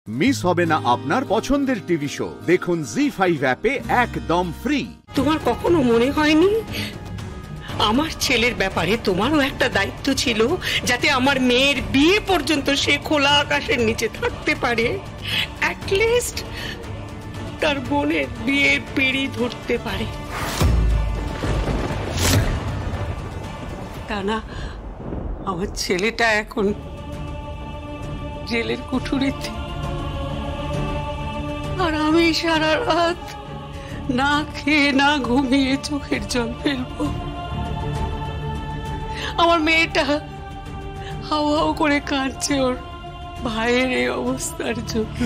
Miss হবে না আপনার পছন্দের টিভি শো। দেখুন Zee 5 অ্যাপে একদম ফ্রি। তোমার কখনো মনে হয়নি আমার ছেলের ব্যাপারে তোমারও একটা দায়িত্ব ছিল, যাতে আমার মেয়ের বিয়ে পর্যন্ত সে খোলা আকাশের নিচে থাকতে পারে, অ্যাটলিস্ট তার বোনের বিয়ের পিঁড়ি ধরতে পারে? তা না, আমার ছেলেটা এখন জেলের কুঠুরিতে, আর আমি সারা রাত না খেয়ে না ঘুমিয়ে চোখের জল ফেলবো। আমার মেয়েটা হাও হাও করে কাঁদছে ওর ভাইয়ের এই অবস্থার জন্য।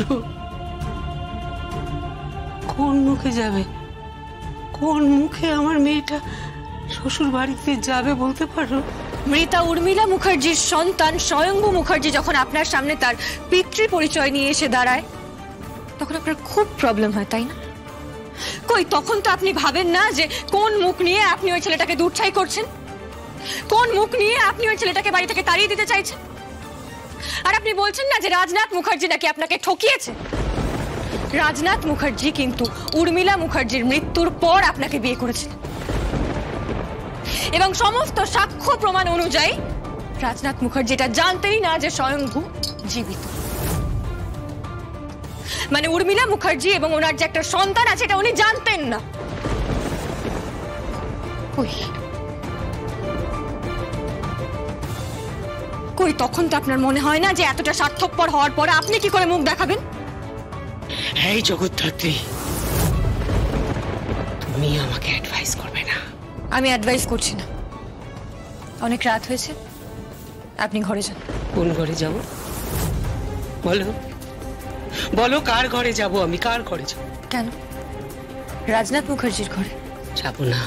কোন মুখে যাবে, কোন মুখে আমার মেয়েটা শ্বশুর বাড়িতে যাবে বলতে পারো? মৃতা উর্মিলা মুখার্জির সন্তান স্বয়ংভূ মুখার্জি যখন আপনার সামনে তার পিতৃ পরিচয় নিয়ে এসে দাঁড়ায়, তখন আপনার খুব প্রবলেম হয়, তাই না? কই তখন তো আপনি ভাবেন না যে কোন মুখ নিয়ে আপনি ওই ছেলেটাকে দূরছাই করছেন, কোন মুখ নিয়ে আপনি ওই ছেলেটাকে বাড়ি থেকে তাড়িয়ে দিতে চাইছেন। আর আপনি বলছেন না যে রাজনাথ মুখার্জি নাকি আপনাকে ঠকিয়েছে। রাজনাথ মুখার্জি কিন্তু উর্মিলা মুখার্জির মৃত্যুর পর আপনাকে বিয়ে করেছেন, এবং সমস্ত সাক্ষ্য প্রমাণ অনুযায়ী রাজনাথ মুখার্জি এটা জানতেনই না যে স্বয়ংভূ জীবিত। মানে উর্মিলা মুখার্জি এবং ওনার যে একটা সন্তান আছে এটা উনি জানতেন না। কই তখন তো আপনার মনে হয় না যে এতটা স্বার্থপর হওয়ার পরে আপনি কি করে মুখ দেখাবেন? এই জগদ্ধাত্রী, তুমি আমাকে অ্যাডভাইস করবে না? আমি অ্যাডভাইস করছি না, অনেক রাত হয়েছে, আপনি ঘরে যান। কোন ঘরে যাব বলো, বলো কার ঘরে যাব? আমি কার ঘরে যাব? কেন? রাজনাথ মুখার্জির ঘরে যাব না,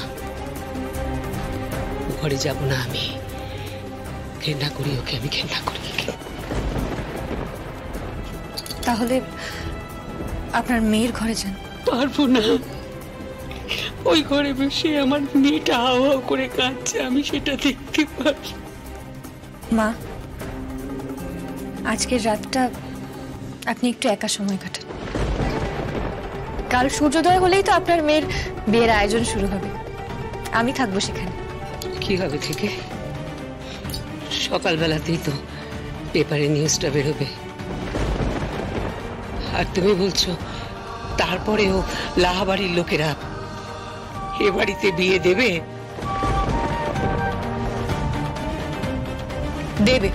ঘরে যাব না। আমি ঘেন্না করি ওকে, আমি ঘেন্না করি। তাহলে আপনার মেয়ের ঘরে যান। পারবো না, ওই ঘরে বসে আমার মেয়েটা হাও হাও করে কাঁদছে, আমি সেটা দেখতে পারি। মা, আজকের রাতটা আপনি একটু একা সময় কাটান। কাল সূর্যোদয় হলেই তো আপনার মেয়ের বিয়ের আয়োজন শুরু হবে, আমি থাকবো সেখানে। কি হবে থেকে? সকালবেলাতেই তো পেপারে নিউজটা বেরোবে, আর তুমি বলছো তারপরেও লাহাবাড়ির লোকেরা এ বাড়িতে বিয়ে দেবে? দেবে।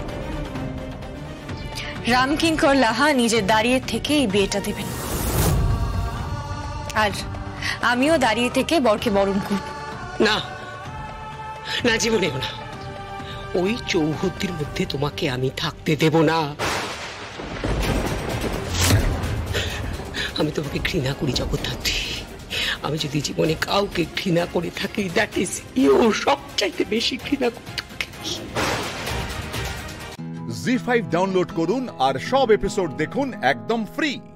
রামকিঙ্কর লাহা নিজে দাঁড়িয়ে থেকে এই বিয়েটা দেবেন, আর আমিও দাঁড়িয়ে থেকে বরকে বরণ করব। না না, জীবনেও না। ওই চৌহদ্দির মধ্যে তোমাকে আমি থাকতে দেব না। আমি তোমাকে ঘৃণা করি জগদ্ধাত্রী। আমি যদি জীবনে কাউকে ঘৃণা করে থাকি, দ্যাট ইজ ইউ। সবচাইতে বেশি ঘৃণা করি তোমাকে। Zee 5 ডাউনলোড করুন আর সব এপিসোড দেখুন একদম ফ্রি।